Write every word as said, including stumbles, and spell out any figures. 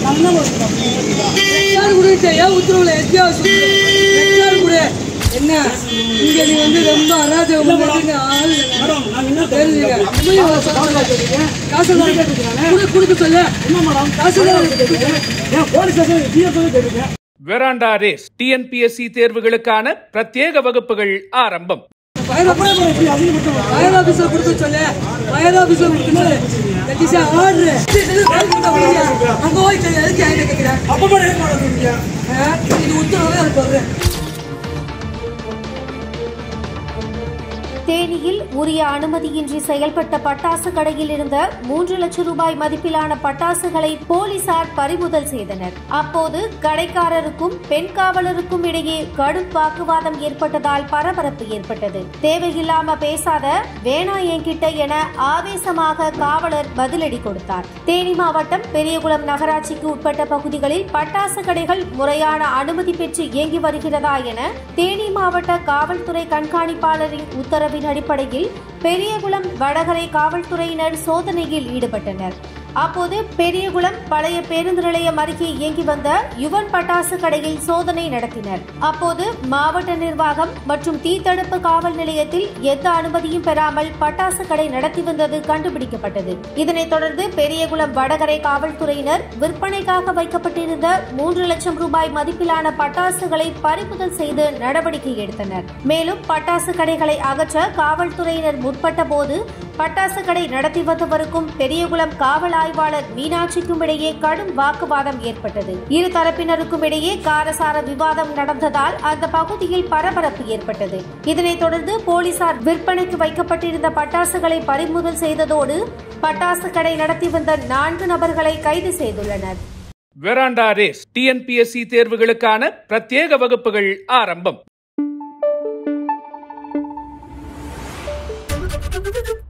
உத்தரவுல என்ன இங்க நீ வந்து ரொம்ப அராஜகம் கொடுக்க சொல்ல என்ன மேடம் காசு வெராண்டா ரேஸ் டிஎன்பிஎஸ்சி தேர்வுகளுக்கான பிரத்யேக வகுப்புகள் ஆரம்பம். ஃபயர் ஆபீசர் கொடுக்க சொல்ல ஃபயர் ஆபீசர் கொடுக்க தட் இஸ் ஆர்டர். அங்க போய் எதுக்கு என்கிட்ட கேட்கிறேன்? அப்ப இது உத்தரவே அது சொல்றேன். தேனியில் உரிய அனுமதியின்றி செயல்பட்ட பட்டாசு கடையில் இருந்த மூன்று லட்சம் ரூபாய் மதிப்பிலான பட்டாசுகளை போலீசார் பறிமுதல் செய்தனர். அப்போது கடைக்காரருக்கும் பெண் காவலருக்கும் இடையே கடும் வாக்குவாதம் ஏற்பட்டதால் பரபரப்பு ஏற்பட்டது. தேவையில்லாம பேசாத வேணா என்கிட்ட என ஆவேசமாக காவலர் பதிலடி கொடுத்தார். தேனி மாவட்டம் பெரியகுளம் நகராட்சிக்கு உட்பட்ட பகுதிகளில் பட்டாசு கடைகள் முறையான அனுமதி பெற்று இயங்கி வருகிறதா என தேனி மாவட்ட காவல்துறை கண்காணிப்பாளரின் உத்தரவு அடிப்படையில் பெரியகுளம் வடகரை காவல்துறையினர் சோதனையில் ஈடுபட்டனர். அப்போது பெரியகுளம் பழைய பேருந்து நிலையம் அருகே இயங்கி வந்த யுவன் பட்டாசு கடையில் சோதனை நடத்தினர். அப்போது மாவட்ட நிர்வாகம் மற்றும் தீத்தடுப்பு காவல் நிலையத்தில் எந்த அனுமதியும் பெறாமல் பட்டாசு கடை நடத்தி வந்தது கண்டுபிடிக்கப்பட்டது. இதனைத் தொடர்ந்து பெரியகுளம் வடகரை காவல்துறையினர் விற்பனைக்காக வைக்கப்பட்டிருந்த மூன்று லட்சம் ரூபாய் மதிப்பிலான பட்டாசுகளை பறிமுதல் செய்து நடவடிக்கை எடுத்தனர். மேலும் பட்டாசு கடைகளை அகற்ற காவல்துறையினர் முற்பட்ட போது பட்டாசு கடை நடத்தி வந்தவருக்கும் பெரியகுளம் காவல் ஆய்வாளர் மீனாட்சிக்கும் இடையே கடும் வாக்குவாதம் ஏற்பட்டது. இரு தரப்பினருக்கும் இடையே காரசார விவாதம் நடந்ததால் அந்த பகுதியில் பரபரப்பு ஏற்பட்டது. இதனைத் தொடர்ந்து போலீசார் விற்பனைக்கு வைக்கப்பட்டிருந்த பட்டாசுகளை பறிமுதல் செய்ததோடு பட்டாசு கடை நடத்தி வந்த நான்கு நபர்களை கைது செய்துள்ளனர். வெராண்டா ரேஸ் டிஎன்பிஎஸ்சி தேர்வுகளுக்கான பிரத்யேக வகுப்புகள் ஆரம்பம்.